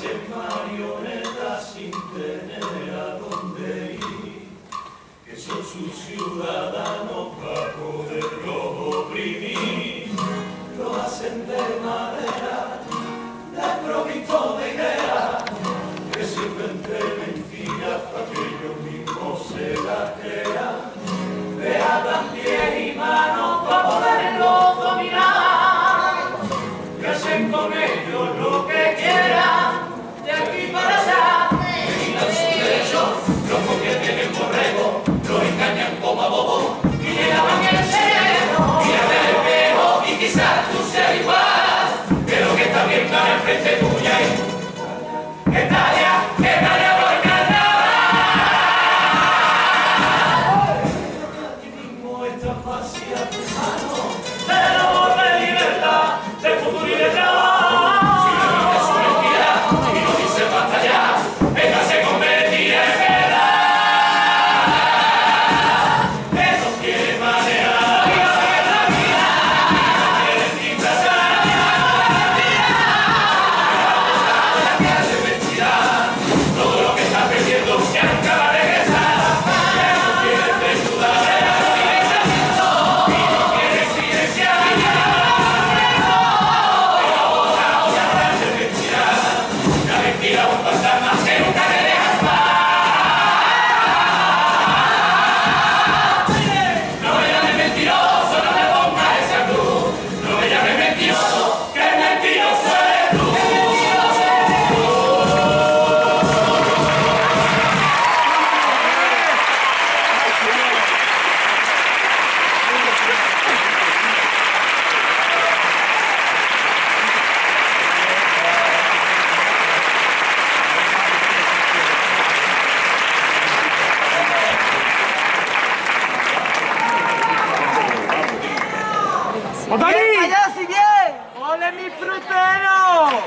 ser marioneta sin tener a dónde ir, que son sus ciudadanos para poderlos oprimir. Lo hacen de madera, desprovisto de ideas, que sirven de mentiras para que ellos mismos se las crean. Le atan pies y manos para poderlos dominar, que hacen con ellos lo que quieran, de aquí para allá. Le quitan sus derechos, los convierten en borregos, los engañan como a bobos y le lavan el cerebro. Mírate el espejo y quizás tú seas igual, que lo que está bien claro enfrente tuya y estalla por carnaval. Aquí mismo estás vacía tu mano, del amor de libertad, de futuro y de trabajo. Si la vida es una entidad y no dice basta ya, esta se convertirá en verdad. Eso quiere manejar la vida, quieren disfrazar la clase de mentira. Todo lo que estás perdiendo ya nunca va a regresar. Eso quieren desnudar el pensamiento y no quieren silenciar. La mentira es un fantasma que nunca te deja en paz. No me llames mentiroso, no me pongas esa cruz. No me llames mentiroso, que el mentiroso eres tú. ¡Otani! ¡Allá si bien! ¡Ole mi frutero!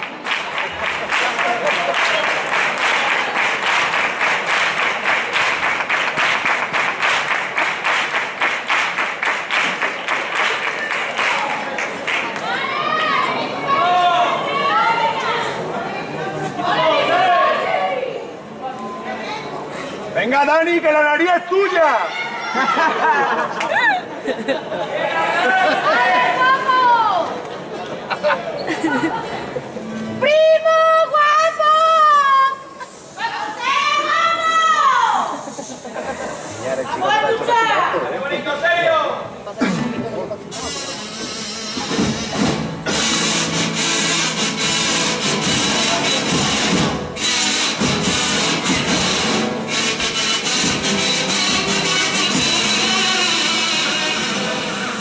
¡Venga, Dani, que la nariz es tuya! ¡Primo guapo! ¡Vamos a luchar! ¡Bonito serio!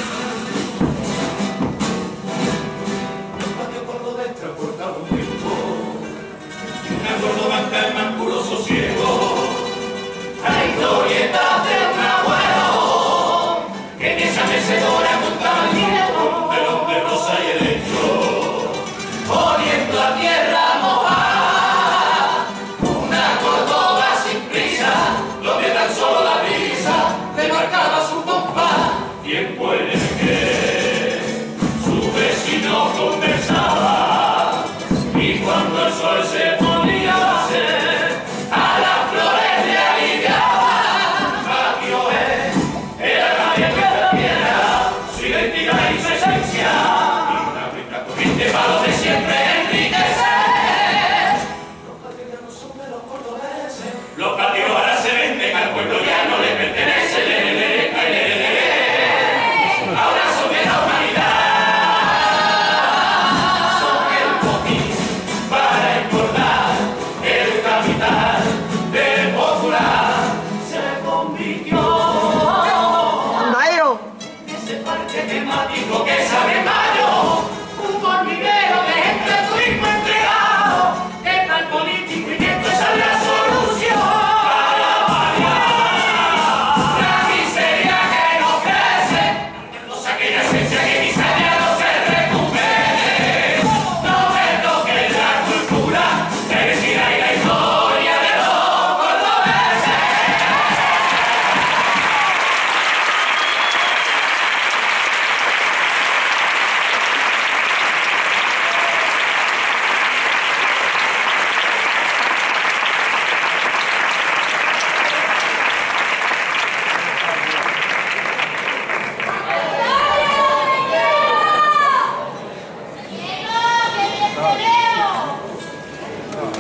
Patio por lo dentro, corta un tiempo.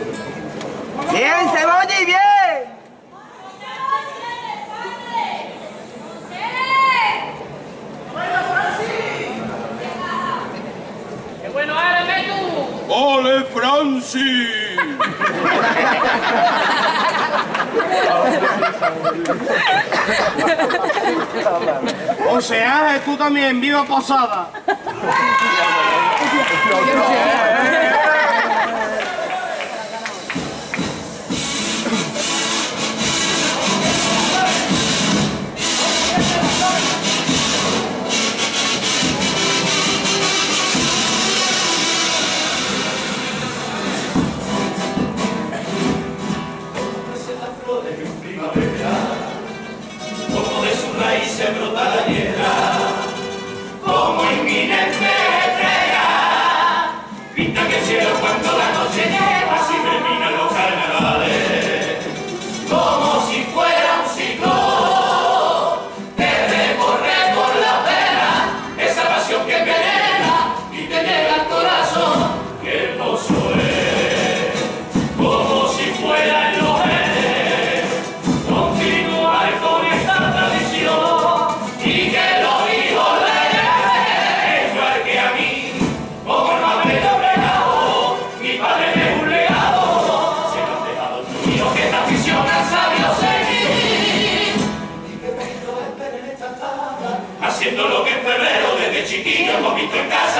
Bien, Cebolla, y bien. ¡Qué bueno eres, Metu! ¡Ole, Francis! O sea, tú también, viva Posada. Como de sus raíces brota la tierra, como en mi estrella, pintan el cielo cuando la noche llega, así terminan los carnavales, como si fuera un ciclo, que recorre por la pena, esa pasión que envenena y te llega al corazón, que hermoso es, como si fuera el y que los hijos le lleven, igual que a mí, como no haber obligado, mi padre me un legado, se lo han dejado tuyo que esta afición al sabio seguir, y que me lo esperen esta tarde, haciendo lo que en febrero desde chiquillo hemos visto en casa,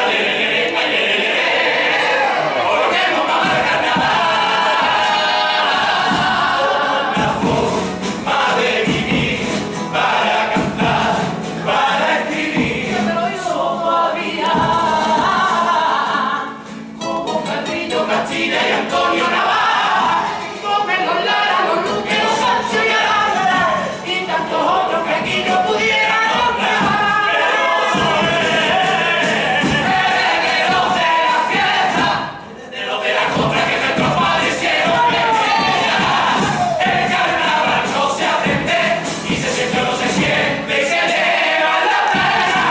por lo que no va a carnaval. Castilla y Antonio Navarra, con Carlos Lara, con Luque, los Sancho y Aranda, y tantos otros que aquí no pudieran nombrar. De los de la fiesta, de los de la compra que nuestros padres hicieron el carnaval no se aprende, y se siente o no se siente, y se lleva la pena.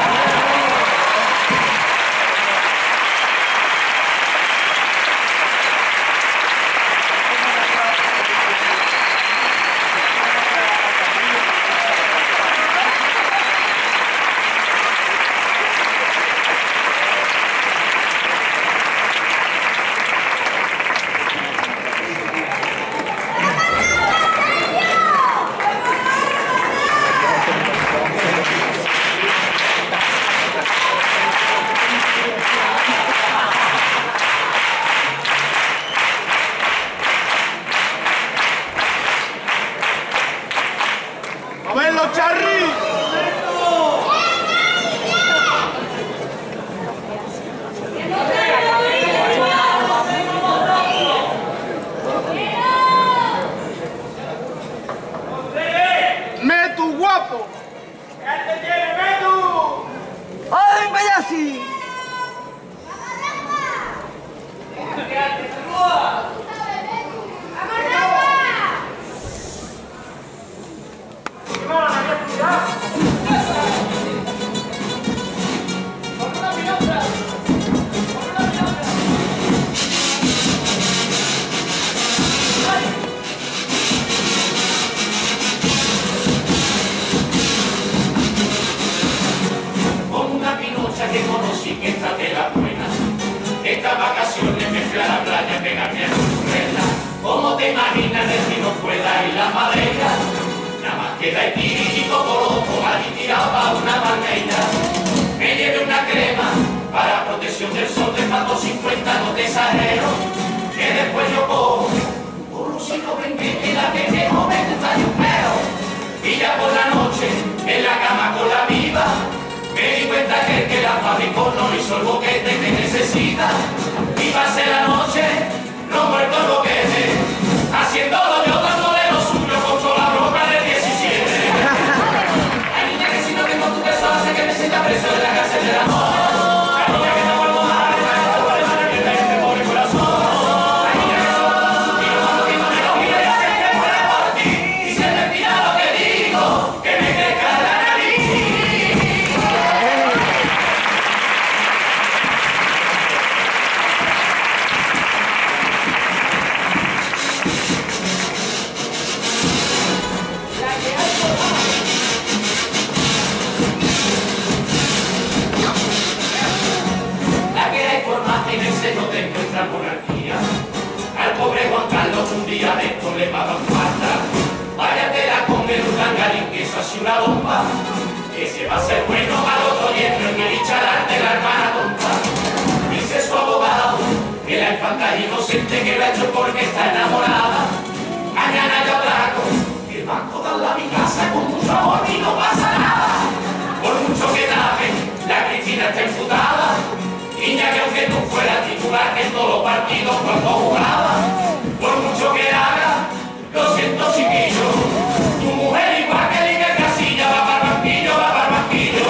¡A ver los charris! ¡Metu, guapo! ¡Ya te tiene, Metu! ¡Ay, Payasi! Con una pinocha que conocí que esta de la buena, estas vacaciones me fui a la playa a pegarme a Currela. ¿Cómo te imaginas el vino fuera y la madera? Nada más queda el pirito coloco, allí tirado para una palmeira. Me llevé una crema para protección del sol de pato 50, no te exagero, que después yo cojo un lucito que la que no me gusta ni un pelo. Y ya por la noche, en la cama con la viva, me di cuenta que el que la fabricó no hizo el boquete que necesita. Y pasé la noche, no muerto el boquete, haciéndolo yo dándole lo suyo con toda la ropa del 17. Ay, niña, que si no tengo tu beso hace que me sienta preso en la cárcel del amor. Ay, niña, que no vuelvo más, que me pobre corazón. Ay, niña, que solo con su tiro cuando tengo me lo giro y hace que muera por ti. Y se me tira lo que digo, que me crezca la nariz. La que hay forma en el seno de nuestra monarquía. Al pobre Juan Carlos un día de esto le va a dar falta. Váyatela con el urdangarín, que eso ha sido una bomba. Que se va a ser bueno al otro diestro en el chalar de la hermana tonta. Dice su abogado que la infanta es inocente, que lo ha hecho porque está enamorada. Mañana yo atraco, que van todas la mi casa con mucho amor y no pasa nada. Por mucho que tapen, la Cristina está imputada. Niña, que aunque tú fueras titular en todos los partidos cuando jugaba, por mucho que haga, lo siento chiquillo, tu mujer igual que Liga Casilla va para el banquillo, va para el banquillo.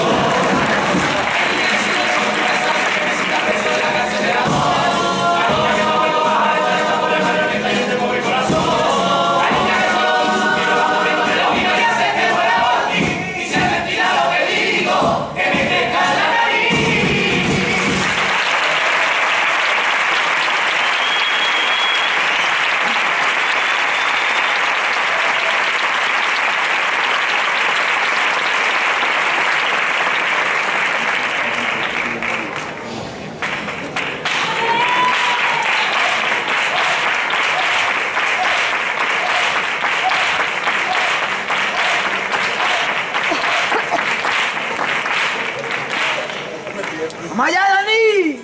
¡Vamos allá, Dani!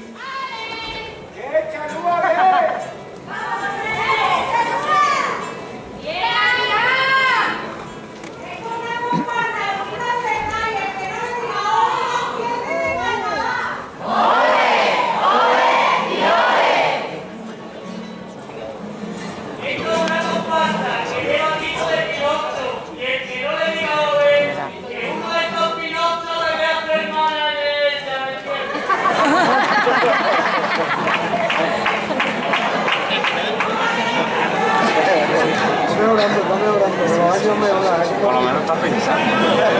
Por lo menos está pensando.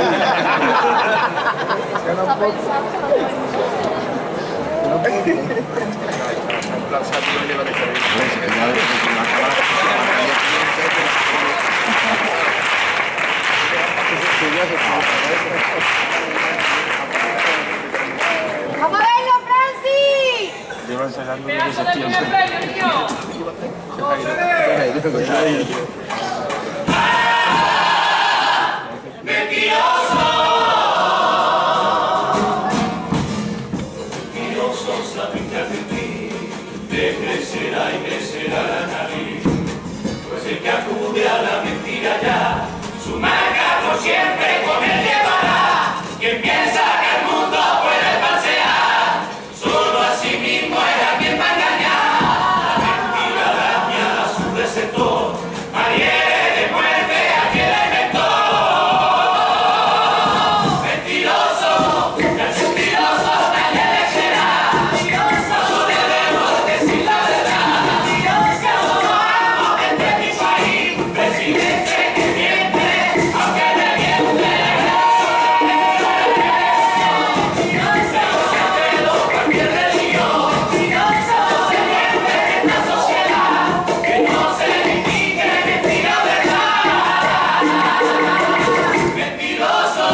¡Vamos a verlo, Francis! Llevan sacando de Pedazo de septiembre. primer premio, niño. Mentirosos la pinta de ti, te crecerá y crecerá la nariz. Pues el que acude a la mentira ya, su marca por siempre con él llevará. Quien piensa que el mundo puede falsear, solo a sí mismo era quien va a engañar. La mentira daña a su receptor, hiere de muerte a quien la inventó. Mentiroso, que el mentiroso nadie le será. No debemos decir la verdad. No amo entre mi país, presidente que miente, aunque le miente. Cualquier religión, se miente en esta sociedad, que no se limite mentira verdad. Mentiroso.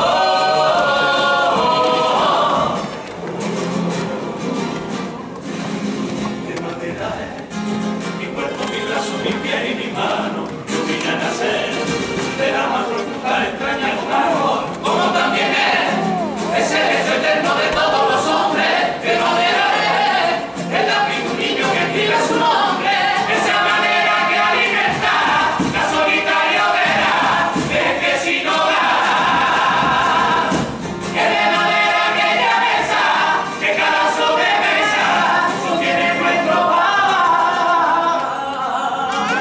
De madera es mi cuerpo, mi brazo, mi piel y mi mano, yo vine a nacer de la más profunda entraña de un árbol, como también es el hecho eterno de todos los hombres. De madera es la piel de un niño que escribe su nombre, esa manera que alimenta la solitaria hoguera de que sin hogar. Es de madera aquella mesa que cada sobremesa sostiene nuestro pan.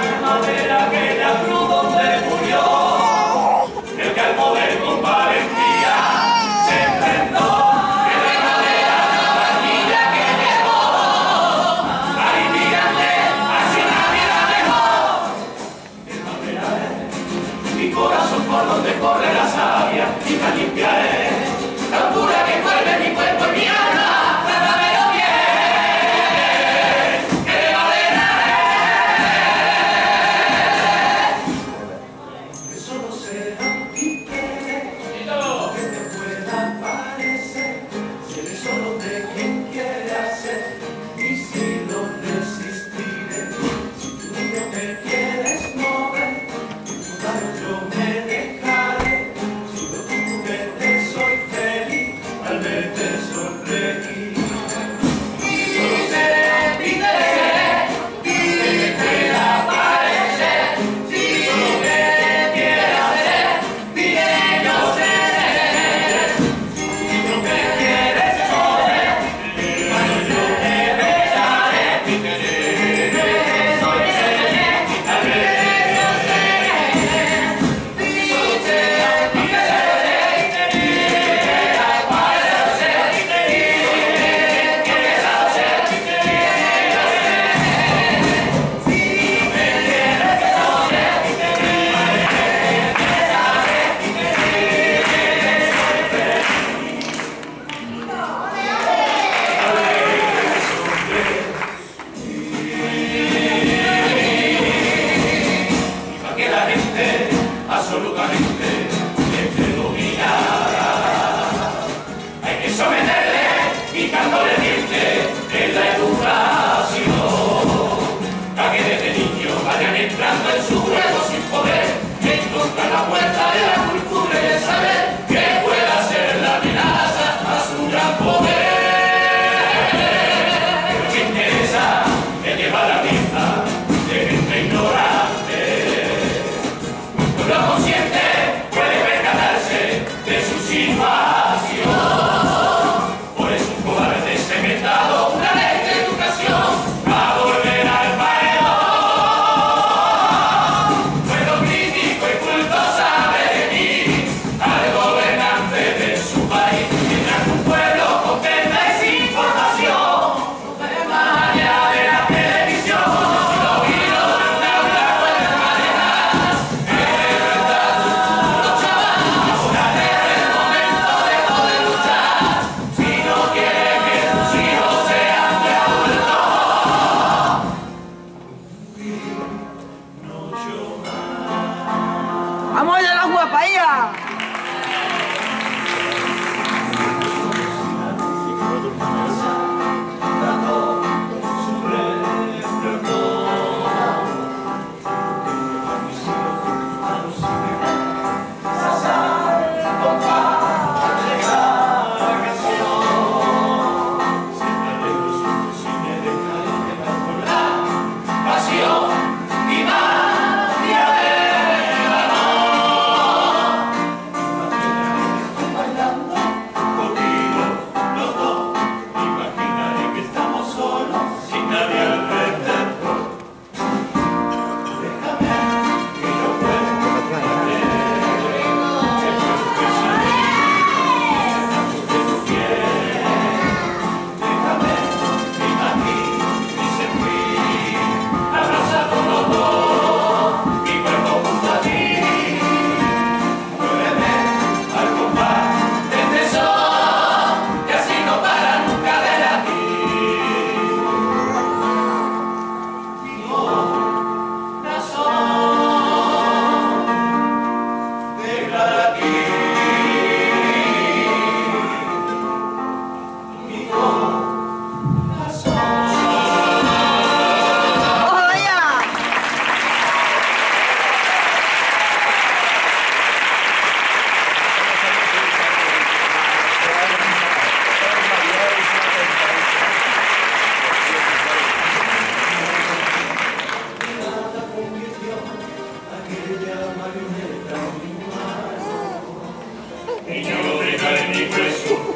mi Jesús.